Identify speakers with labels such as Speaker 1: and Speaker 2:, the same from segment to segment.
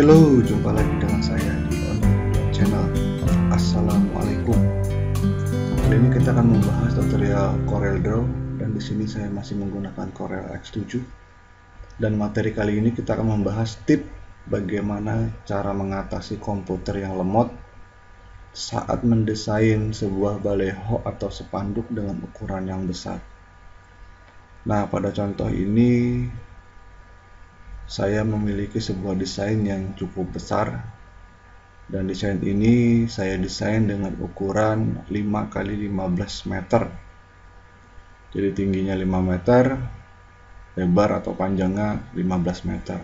Speaker 1: Halo, jumpa lagi dengan saya di channel. Assalamualaikum. Kali ini kita akan membahas tutorial CorelDRAW dan di sini saya masih menggunakan Corel X7. Dan materi kali ini kita akan membahas tip bagaimana cara mengatasi komputer yang lemot saat mendesain sebuah baleho atau spanduk dengan ukuran yang besar. Nah, pada contoh ini saya memiliki sebuah desain yang cukup besar, dan desain ini saya desain dengan ukuran 5x15 meter. Jadi tingginya 5 meter, lebar atau panjangnya 15 meter.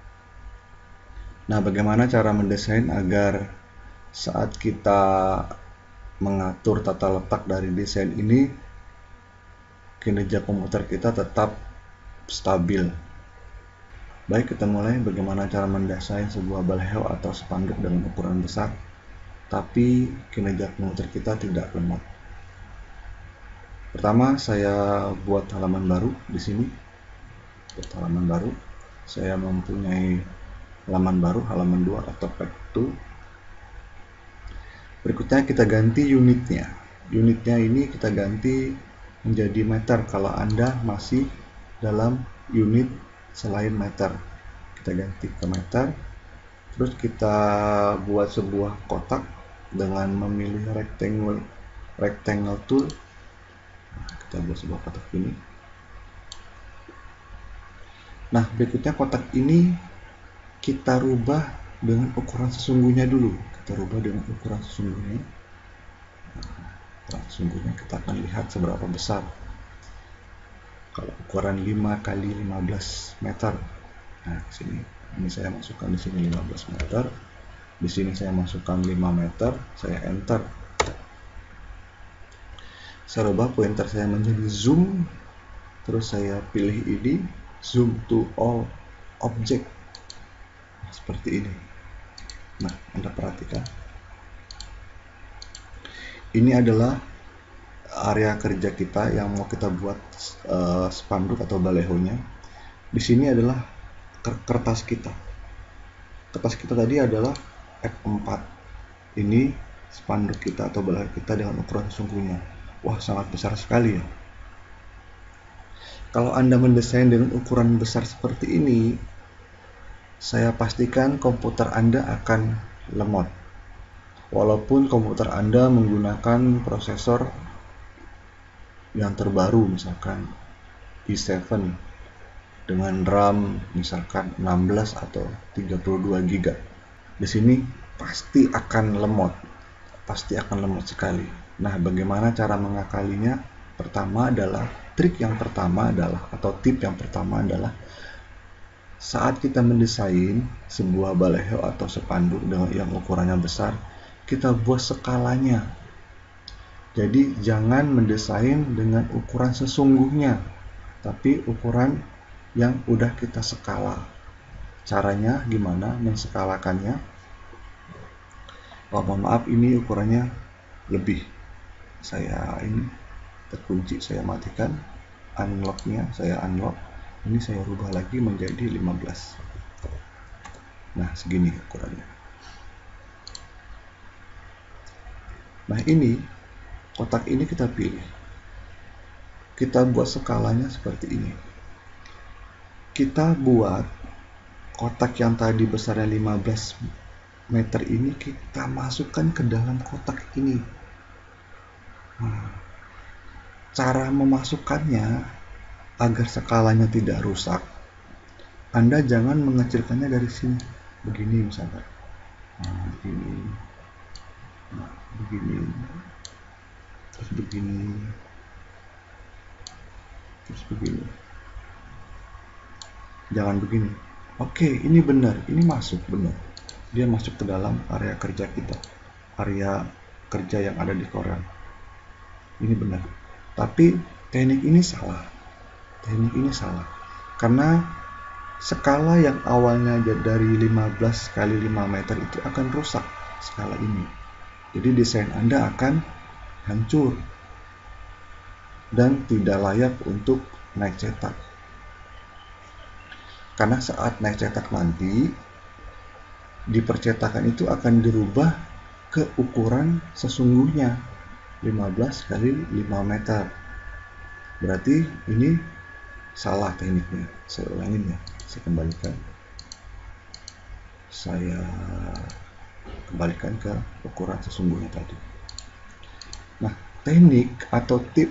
Speaker 1: Nah, bagaimana cara mendesain agar saat kita mengatur tata letak dari desain ini, kinerja komputer kita tetap stabil. Baik, kita mulai bagaimana cara mendesain sebuah baleho atau spanduk dengan ukuran besar, tapi kinerja komputer kita tidak lemot. Pertama, saya buat halaman baru di sini. Buat halaman baru, saya mempunyai halaman baru, halaman 2 atau page 2. Berikutnya kita ganti unitnya. Unitnya ini kita ganti menjadi meter kalau Anda masih dalam unit selain meter. Kita ganti ke meter. Terus kita buat sebuah kotak dengan memilih rectangle tool. Nah, kita buat sebuah kotak ini. Nah, berikutnya kotak ini kita rubah dengan ukuran sesungguhnya dulu. Kita rubah dengan ukuran sesungguhnya. Nah, ukuran sesungguhnya kita akan lihat seberapa besar. Kalau ukuran 5x15 meter. Nah, ini saya masukkan di sini 15 meter. Di sini saya masukkan 5 meter, saya enter. Saya rubah pointer saya menjadi zoom. Terus saya pilih ini, zoom to all object. Nah, seperti ini. Nah, Anda perhatikan. Ini adalah area kerja kita yang mau kita buat spanduk atau balehonya. Di sini adalah kertas kita. Kertas kita tadi adalah F4. Ini spanduk kita atau baleho kita dengan ukuran sesungguhnya. Wah, sangat besar sekali ya. Kalau Anda mendesain dengan ukuran besar seperti ini, saya pastikan komputer Anda akan lemot. Walaupun komputer Anda menggunakan prosesor yang terbaru, misalkan i7 dengan RAM misalkan 16 atau 32 GB. Di sini pasti akan lemot. Pasti akan lemot sekali. Nah, bagaimana cara mengakalinya? Tip yang pertama adalah saat kita mendesain sebuah baleho atau spanduk dengan yang ukurannya besar, kita buat skalanya. Jadi jangan mendesain dengan ukuran sesungguhnya, tapi ukuran yang udah kita skala. Caranya gimana menskalakannya? Oh, mohon maaf, ini ukurannya lebih. Saya ini terkunci, saya matikan. Unlocknya saya unlock. Ini saya rubah lagi menjadi 15. Nah, segini ukurannya. Nah, ini kotak ini kita pilih. Kita buat skalanya seperti ini. Kita buat kotak yang tadi besarnya 15 meter ini, kita masukkan ke dalam kotak ini. Nah, cara memasukkannya agar skalanya tidak rusak, Anda jangan mengecilkannya dari sini begini misalkan. Nah, begini, terus begini, jangan begini. Oke, ini benar, ini masuk benar, dia masuk ke dalam area kerja kita, area kerja yang ada di Corel. Ini benar, tapi teknik ini salah karena skala yang awalnya dari 15 kali 5 meter itu akan rusak skala ini. Jadi desain Anda akan hancur dan tidak layak untuk naik cetak. Karena saat naik cetak nanti di percetakan itu akan dirubah ke ukuran sesungguhnya 15 kali 5 meter. Berarti ini salah tekniknya. Saya ulangin ya, saya kembalikan ke ukuran sesungguhnya tadi. Nah, teknik atau tip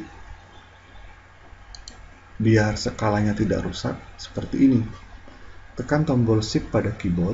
Speaker 1: biar skalanya tidak rusak seperti ini. Tekan tombol shift pada keyboard,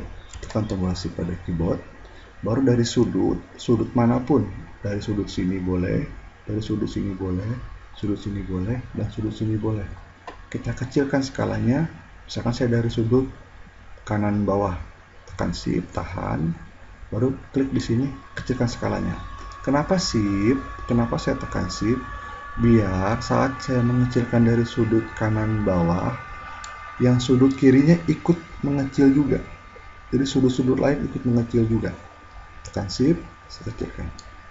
Speaker 1: baru dari sudut manapun, dari sudut sini boleh, dari sudut sini boleh, sudut sini boleh, dan sudut sini boleh. Kita kecilkan skalanya, misalkan saya dari sudut kanan bawah, tekan shift, tahan, baru klik di sini, kecilkan skalanya. Kenapa shift? Kenapa saya tekan shift? Biar saat saya mengecilkan dari sudut kanan bawah, yang sudut kirinya ikut mengecil juga. Jadi sudut-sudut lain ikut mengecil juga. Tekan shift, saya kecilkan.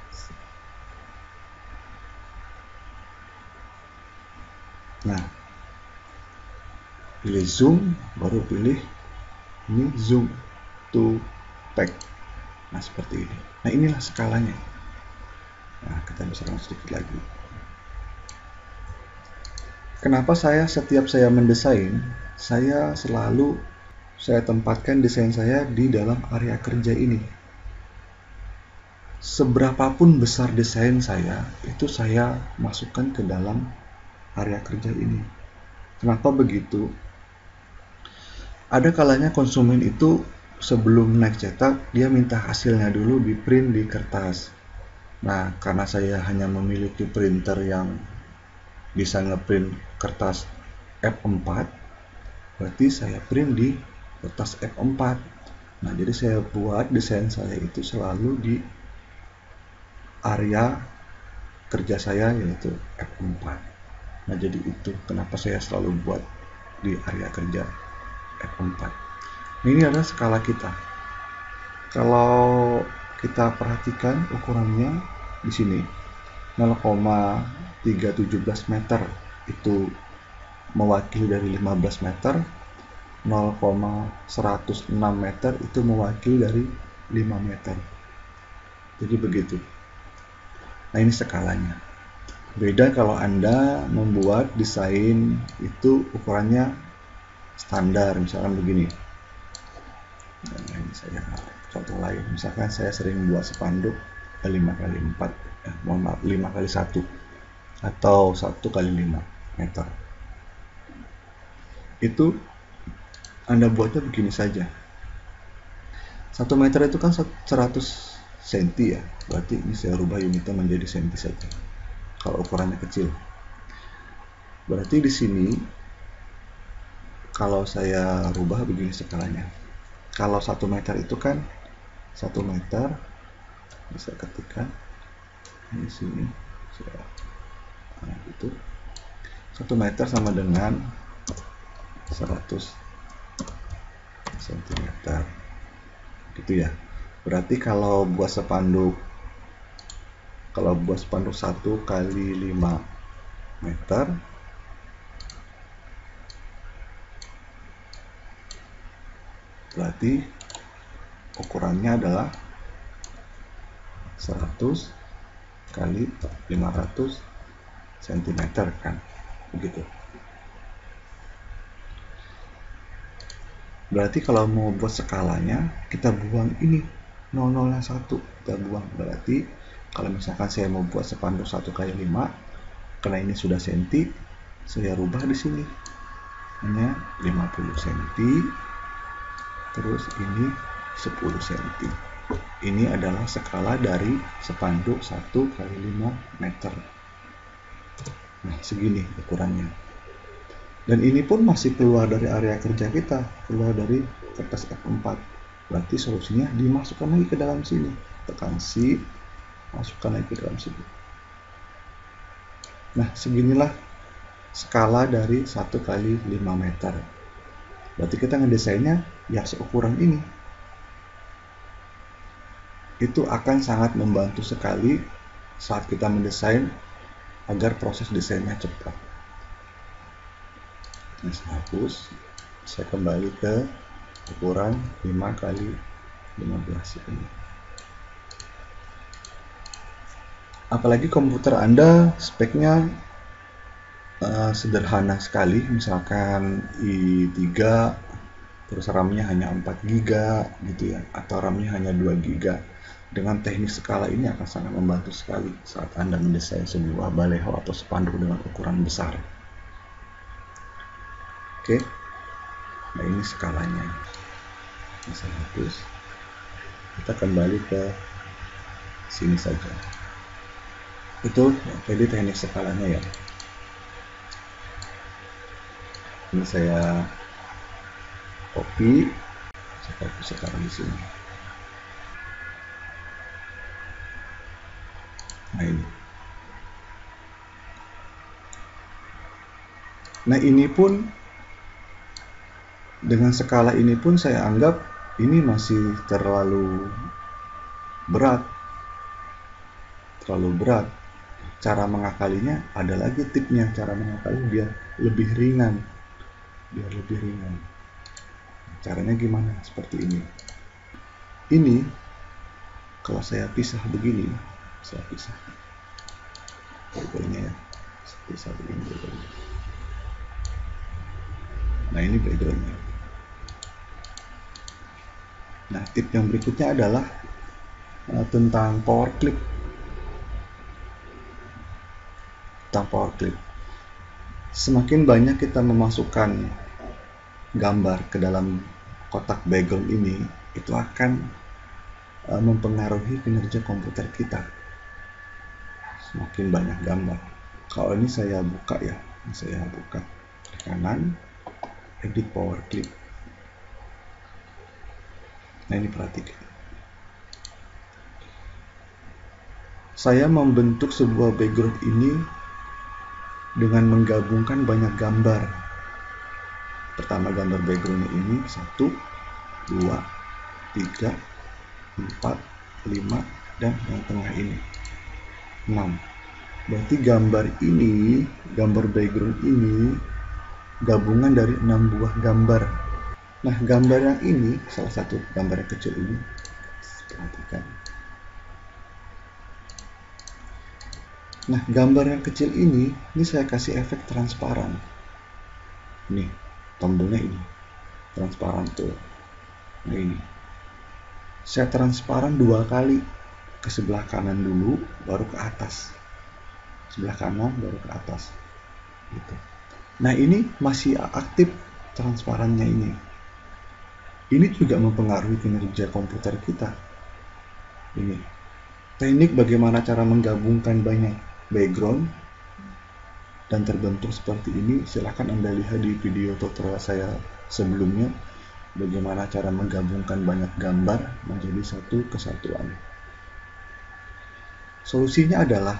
Speaker 1: Nah, pilih zoom, baru pilih ini zoom to pack. Nah, seperti ini. Nah, inilah skalanya. Nah, kita besarkan sedikit lagi. Kenapa setiap saya mendesain, saya tempatkan desain saya di dalam area kerja ini. Seberapapun besar desain saya, itu saya masukkan ke dalam area kerja ini. Kenapa begitu? Ada kalanya konsumen itu sebelum naik cetak, dia minta hasilnya dulu di print di kertas. Nah, karena saya hanya memiliki printer yang bisa ngeprint kertas F4, berarti saya print di kertas F4. Nah, jadi saya buat desain saya itu selalu di area kerja saya, yaitu F4. Nah, jadi itu kenapa saya selalu buat di area kerja F4. Nah, ini adalah skala kita. Kalau kita perhatikan ukurannya di sini 0,317 meter itu mewakili dari 15 meter, 0,106 meter itu mewakili dari 5 meter. Jadi begitu. Nah, ini skalanya. Beda kalau Anda membuat desain itu ukurannya standar, misalkan begini. Nah, ini saya contoh lain. Misalkan saya sering buat spanduk 5x4, 5x1 atau 1x5 meter. Itu Anda buatnya begini saja. 1 meter itu kan 100 cm ya, berarti ini saya rubah unitnya menjadi senti saja kalau ukurannya kecil. Berarti di sini kalau saya rubah begini skalanya. Kalau 1 meter itu kan 1 meter, bisa ketikkan di sini, nah, itu 1 meter sama dengan 100 cm, gitu ya. Berarti kalau buat spanduk 1x5 meter, berarti ukurannya adalah 100 kali 500 cm kan, begitu. Berarti kalau mau buat skalanya, kita buang ini 00-nya 1, kita buang. Berarti kalau misalkan saya mau buat spanduk 1x5, karena ini sudah senti, saya rubah di sini hanya 50 cm, terus ini 10 cm. Ini adalah skala dari spanduk 1x5 meter. Nah, segini ukurannya. Dan ini pun masih keluar dari area kerja kita, keluar dari kertas F4. Berarti solusinya dimasukkan lagi ke dalam sini. Tekan shift, masukkan lagi ke dalam sini. Nah, seginilah skala dari 1x5 meter. Berarti kita ngedesainnya ya seukuran ini. Itu akan sangat membantu sekali saat kita mendesain agar proses desainnya cepat. Nah, saya hapus, saya kembali ke ukuran 5x5 15 ini. Apalagi komputer Anda speknya sederhana sekali, misalkan i3 terus RAM-nya hanya 4 GB gitu ya, atau RAM-nya hanya 2 GB. Dengan teknik skala ini akan sangat membantu sekali saat Anda mendesain sebuah baleho atau spanduk dengan ukuran besar. Oke, nah ini skalanya. Bisa hapus. Kita kembali ke sini saja. Itu jadi teknik skalanya ya. Ini saya copy, saya taruh di sini. Nah ini. Nah ini pun dengan skala ini pun saya anggap ini masih terlalu berat. Cara mengakalinya ada lagi tipnya, cara mengakali biar lebih ringan. Caranya gimana? Seperti ini. Ini kalau saya pisah begini, saya pisah backgroundnya ya, pisah begini backgroundnya. Nah ini backgroundnya. Nah tip yang berikutnya adalah tentang power clip. Semakin banyak kita memasukkan gambar ke dalam kotak background ini, itu akan mempengaruhi kinerja komputer kita. Semakin banyak gambar. Kalau ini saya buka ya, klik kanan, edit power clip. Nah ini perhatikan. Saya membentuk sebuah background ini dengan menggabungkan banyak gambar. Pertama gambar backgroundnya ini 1, 2, 3, 4, 5, dan yang tengah ini 6. Berarti gambar background ini gabungan dari 6 buah gambar. Nah gambar yang ini, salah satu gambar yang kecil ini, perhatikan. Nah gambar yang kecil ini saya kasih efek transparan. Nih tombolnya ini transparan tuh. Nah ini saya transparan 2 kali, ke sebelah kanan dulu baru ke atas, sebelah kanan baru ke atas gitu. Nah ini masih aktif transparannya ini juga mempengaruhi kinerja komputer kita. Ini teknik bagaimana cara menggabungkan banyak background dan terbentuk seperti ini, silahkan Anda lihat di video tutorial saya sebelumnya, bagaimana cara menggabungkan banyak gambar menjadi satu kesatuan. Solusinya adalah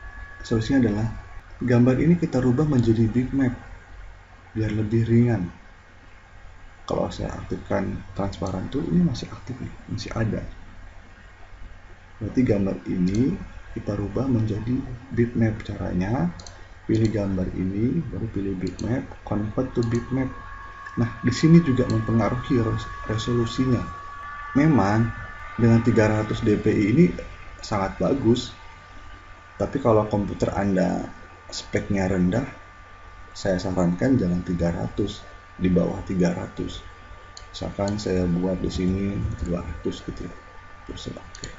Speaker 1: gambar ini kita rubah menjadi bitmap biar lebih ringan. Kalau saya aktifkan transparan tuh ini masih aktif nih, masih ada. Berarti gambar ini kita rubah menjadi bitmap. Caranya pilih gambar ini, baru pilih bitmap, convert to bitmap. Nah, di sini juga mempengaruhi resolusinya. Memang dengan 300 dpi ini sangat bagus, tapi kalau komputer Anda speknya rendah, saya sarankan jangan 300, di bawah 300. Misalkan saya buat di sini 200 gitu ya, terus oke.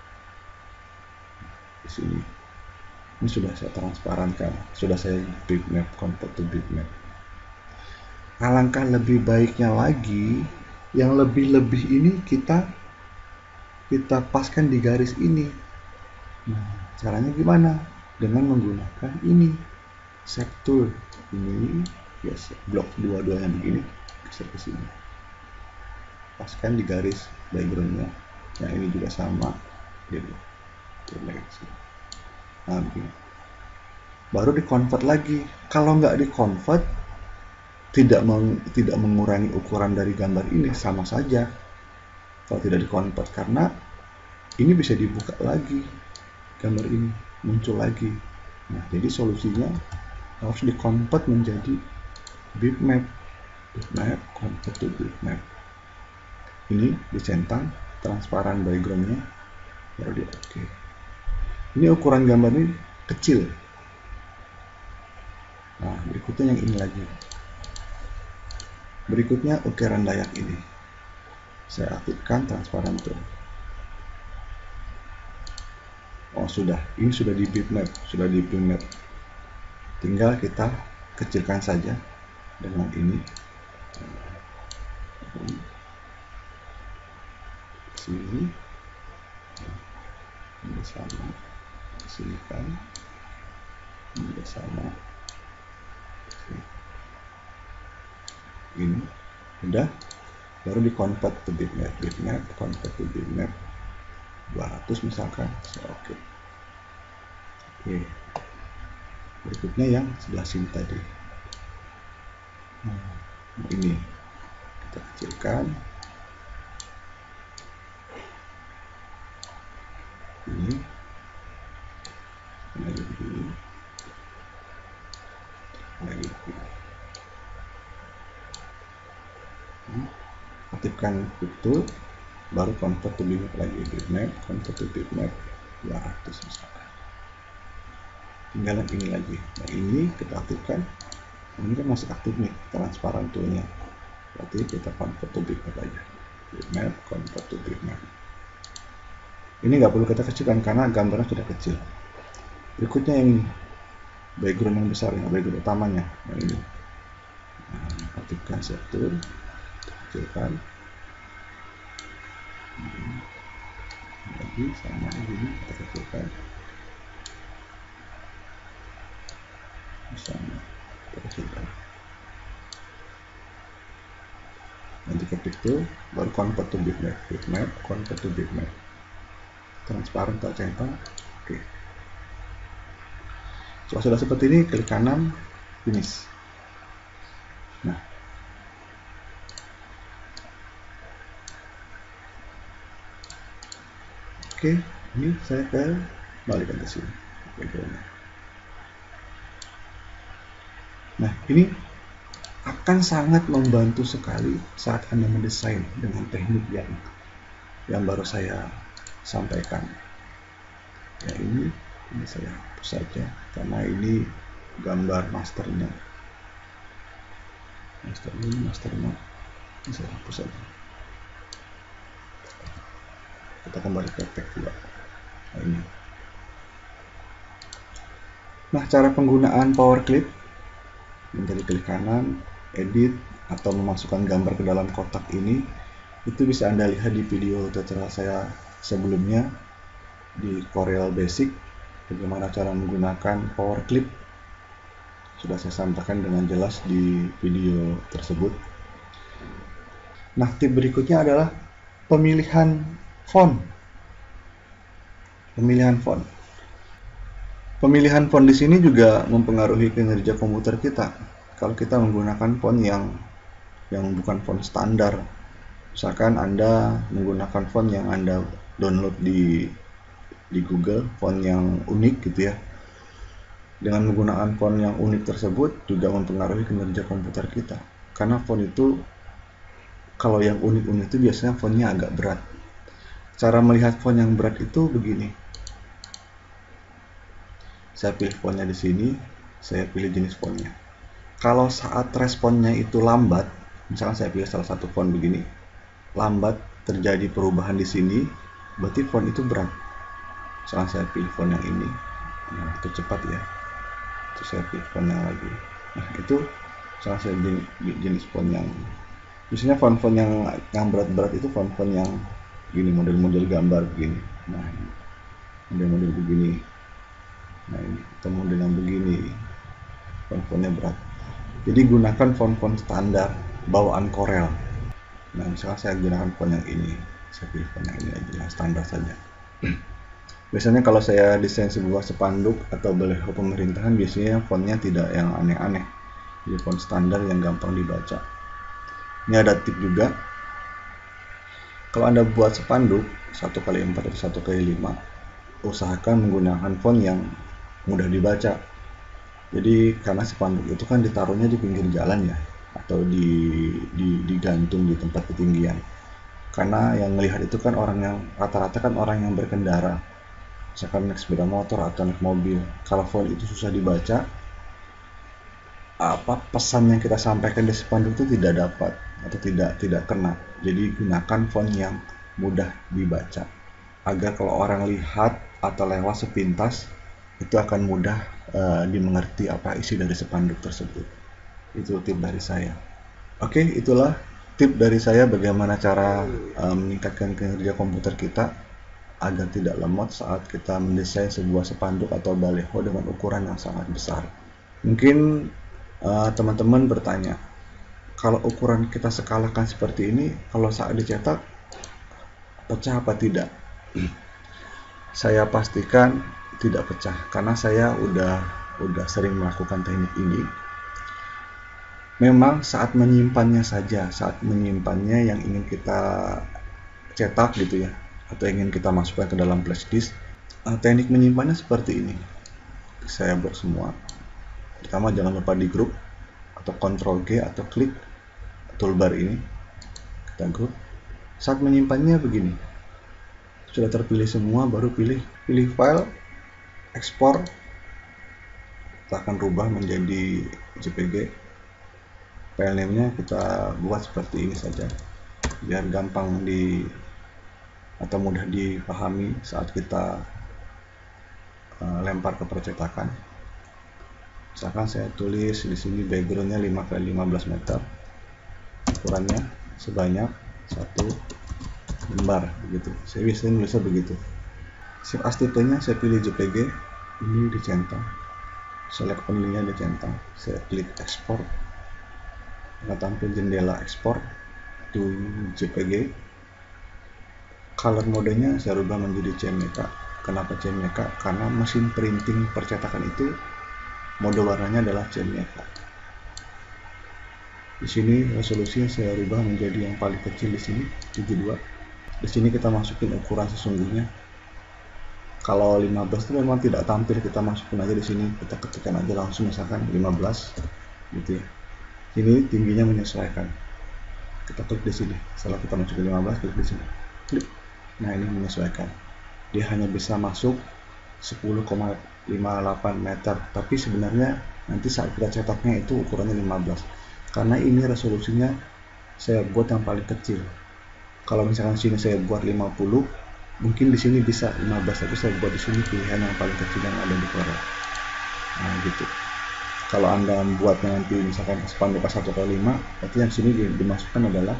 Speaker 1: Di sini ini sudah saya transparankan, sudah saya bitmap, convert to bitmap. Alangkah lebih baiknya lagi, yang lebih-lebih ini kita paskan di garis ini. Nah, caranya gimana? Dengan menggunakan ini, shape tool ini, ya blok dua-duanya begini, geser ke sini, paskan di garis backgroundnya. Yang ini juga sama, gitu. Nah, begini. Baru di-convert lagi. Kalau nggak di-convert, tidak mengurangi ukuran dari gambar ini, sama saja kalau tidak di-convert, karena ini bisa dibuka lagi, gambar ini muncul lagi. Nah, jadi solusinya harus di-convert menjadi bitmap, convert to bitmap. Ini dicentang, transparan backgroundnya, baru di oke. Ini ukuran gambar ini kecil. Nah, berikutnya yang ini lagi. Berikutnya ukiran layak ini. Saya aktifkan transparan tool. Oh sudah, ini sudah di bitmap, tinggal kita kecilkan saja dengan ini. Sini, ini sama, sini kan, ini sama, ini udah, baru di convert to bitmap, convert to bitmap 200 misalkan. Oke. Berikutnya yang sebelah sini tadi. Ini kita kecilkan. Ini lagi begini, lagi begini. Aktifkan itu, baru convert to bitmap lagi, convert to bitmap 200 misalkan. Tinggal yang ini lagi. Nah ini kita aktifkan. Ini kan masih aktif nih transparan toolnya. Berarti kita convert to bitmap aja. Bitmap, convert to bitmap. Ini nggak perlu kita kecilkan karena gambarnya sudah kecil. Berikutnya yang ini, background yang besar, background utamanya. Nah ini. Nah, aktifkan set tool, kecilkan. Lagi sama ini kita kecilkan. Sama kita kecilkan. Nanti ketik tuh baru convert to bitmap, convert to bitmap. Transparan tak centang. Oke. Kalau sudah seperti ini, klik kanan, finish. Nah, oke, ini saya kembalikan ke sini backgroundnya. Nah, ini akan sangat membantu sekali saat Anda mendesain dengan teknik yang baru saya sampaikan. Ya ini saya hapus saja karena ini gambar masternya. Masternya ini saya hapus saja. Kita kembali ke tag 2. Nah ini. Nah, cara penggunaan power clip, menjadi klik kanan, edit, atau memasukkan gambar ke dalam kotak ini, itu bisa Anda lihat di video tutorial saya sebelumnya di Corel Basic, bagaimana cara menggunakan power clip. Sudah saya sampaikan dengan jelas di video tersebut. Nah, tip berikutnya adalah pemilihan font. Pemilihan font di sini juga mempengaruhi kinerja komputer kita. Kalau kita menggunakan font yang bukan font standar, misalkan Anda menggunakan font yang Anda download di Google, font yang unik gitu ya. Dengan menggunakan font yang unik tersebut juga mempengaruhi kinerja komputer kita. Karena font itu, kalau yang unik-unik itu biasanya fontnya agak berat. Cara melihat font yang berat itu begini. Saya pilih fontnya di sini, saya pilih jenis fontnya. Kalau saat responnya itu lambat, misalkan saya pilih salah satu font begini, lambat terjadi perubahan di sini, berarti font itu berat. Misalkan saya pilih font yang ini, nah itu cepat ya. Terus saya pilih font yang lagi. Nah itu, misalkan saya jenis font yang, biasanya font-font yang berat-berat itu font-font yang gini, model-model gambar begini. Nah, model-model begini. Nah ini atau model yang begini, font-fontnya berat. Jadi gunakan font-font standar bawaan Corel. Nah misalnya saya gunakan font yang ini, saya pilih font yang ini aja, yang standar saja. Biasanya kalau saya desain sebuah spanduk atau baliho pemerintahan, biasanya fontnya tidak yang aneh-aneh, jadi font standar yang gampang dibaca. Ini ada tip juga, kalau Anda buat spanduk 1x4 atau 1x5, usahakan menggunakan font yang mudah dibaca. Jadi karena spanduk itu kan ditaruhnya di pinggir jalan ya, atau digantung di tempat ketinggian. karena yang melihat itu kan orang yang rata-rata kan orang yang berkendara, misalkan naik sepeda motor atau naik mobil. Kalau font itu susah dibaca, pesan yang kita sampaikan di spanduk itu tidak dapat atau tidak kena. Jadi gunakan font yang mudah dibaca agar kalau orang lihat atau lewat sepintas itu akan mudah dimengerti apa isi dari spanduk tersebut. Itu tip dari saya. Oke, itulah tip dari saya bagaimana cara meningkatkan kinerja komputer kita agar tidak lemot saat kita mendesain sebuah spanduk atau baliho dengan ukuran yang sangat besar. Mungkin teman-teman bertanya, kalau ukuran kita skalakan seperti ini, kalau saat dicetak pecah apa tidak? Saya pastikan tidak pecah karena saya udah sering melakukan teknik ini. Memang saat menyimpannya saja, saat menyimpannya yang ingin kita cetak gitu ya, atau ingin kita masukkan ke dalam flash disk, teknik menyimpannya seperti ini. Saya buat semua. Pertama, jangan lupa di grup atau Ctrl G atau klik toolbar ini, kita grup. Saat menyimpannya begini, sudah terpilih semua, baru pilih file, ekspor. Kita akan rubah menjadi JPG. File name-nya kita buat seperti ini saja, biar gampang atau mudah dipahami saat kita lempar ke percetakan. Misalkan saya tulis di sini backgroundnya 5x15 meter, ukurannya sebanyak 1 lembar begitu. Saya biasanya nulisnya begitu. Save as tipe-nya saya pilih JPG, ini dicentang, select only-nya dicentang, saya klik ekspor. Akan tampil jendela ekspor to JPG. Color modenya saya rubah menjadi CMYK. Kenapa CMYK? Karena mesin printing percetakan itu mode warnanya adalah CMYK. Di sini resolusinya saya rubah menjadi yang paling kecil di sini 72. Di sini kita masukin ukuran sesungguhnya. Kalau 15 itu memang tidak tampil, kita masukin aja di sini, kita ketikkan aja langsung misalkan 15 gitu ya. Ini tingginya menyesuaikan. Kita klik di sini. Setelah kita masukin 15, klik di sini. Klik. Nah, ini menyesuaikan. Dia hanya bisa masuk 10,58 meter. Tapi sebenarnya nanti saat kita cetaknya itu ukurannya 15. Karena ini resolusinya saya buat yang paling kecil. Kalau misalkan sini saya buat 50, mungkin di sini bisa 15, tapi saya buat di sini pilihan yang paling kecil yang ada di Corel. Nah, gitu. Kalau Anda membuatnya nanti misalkan spanduk 1x5, berarti yang sini dimasukkan adalah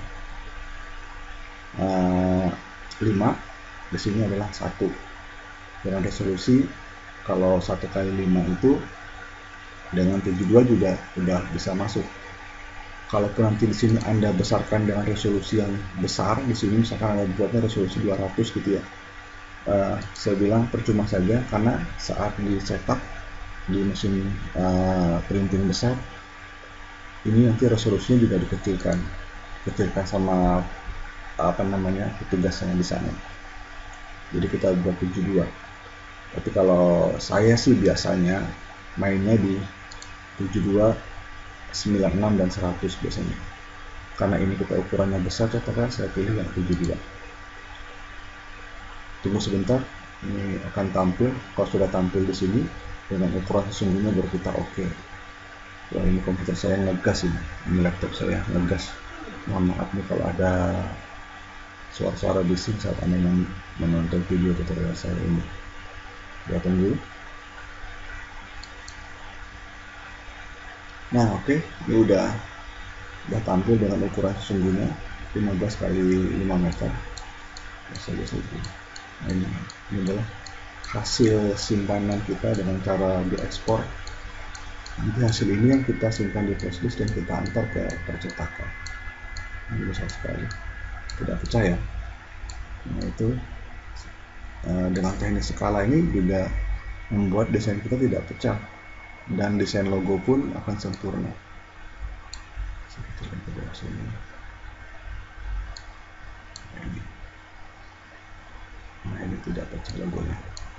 Speaker 1: 5, di sini adalah 1. Dengan resolusi kalau 1x5 itu dengan 72 juga udah bisa masuk. Kalaupun nanti di sini Anda besarkan dengan resolusi yang besar, di sini misalkan Anda buatnya resolusi 200 gitu ya, saya bilang percuma saja, karena saat dicetak di mesin printing besar ini nanti resolusinya juga dikecilkan sama petugasnya di sana. Jadi kita buat 72. Tapi kalau saya sih biasanya mainnya di 72, 96 dan 100 biasanya. Karena ini kita ukurannya besar, cetakan saya pilih yang 72. Tunggu sebentar, ini akan tampil. Kalau sudah tampil di sini dengan ukuran sesungguhnya baru kita oke. Wah, ini komputer saya ngegas ini laptop saya ngegas. Mohon maaf nih kalau ada suara-suara bising saat Anda menonton video tutorial saya ini. Ya, tunggu. Nah, oke, ini udah tampil dengan ukuran sesungguhnya 15x5 meter. Biasa. Nah, ini adalah hasil simpanan kita dengan cara diekspor. Nanti hasil ini yang kita simpan di flash disk dan kita antar ke percetakan. Ini besar sekali, tidak pecah ya. Nah, itu dengan teknik skala ini juga membuat desain kita tidak pecah dan desain logo pun akan sempurna. Nah, ini tidak pecah logonya.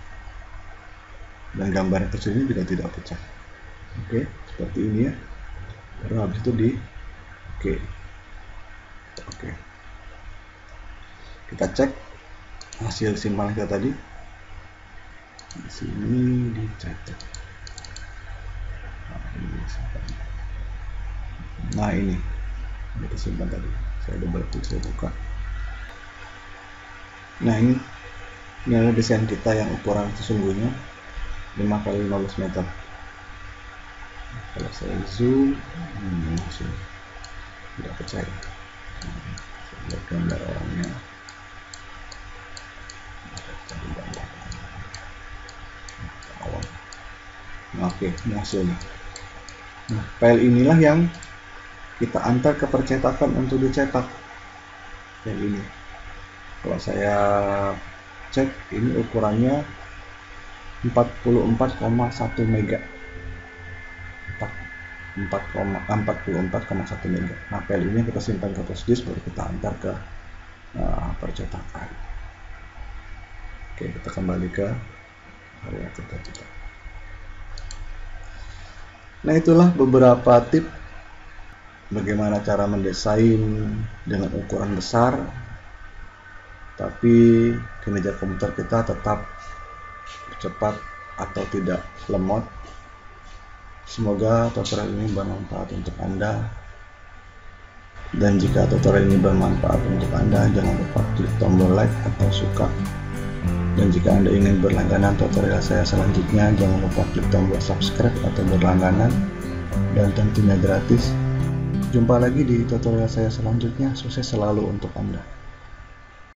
Speaker 1: Dan gambar kecil ini juga tidak pecah. Oke, seperti ini ya. Baru habis itu di oke. Kita cek hasil simpanan kita tadi. Di sini dicetak. Nah ini kita simpan tadi. Saya double klik, saya buka. Nah ini adalah desain kita yang ukuran sesungguhnya 5 x 15 meter. Kalau saya zoom, langsung tidak percaya. Saya lihat gambar orangnya. Oke, ini hasilnya. Nah, file inilah yang kita antar ke percetakan untuk dicetak. Yang ini. Kalau saya cek, ini ukurannya 44,1 mega. 44,1 mega. Nah, file ini kita simpan ke flash disk, baru kita antar ke percetakan. Oke, kita kembali ke area kerja kita. Nah, itulah beberapa tips bagaimana cara mendesain dengan ukuran besar, tapi kinerja komputer kita tetap cepat atau tidak lemot. Semoga tutorial ini bermanfaat untuk Anda. Dan jika tutorial ini bermanfaat untuk Anda, jangan lupa klik tombol like atau suka. Dan jika Anda ingin berlangganan tutorial saya selanjutnya, jangan lupa klik tombol subscribe atau berlangganan, dan tentunya gratis. Jumpa lagi di tutorial saya selanjutnya. Sukses selalu untuk Anda.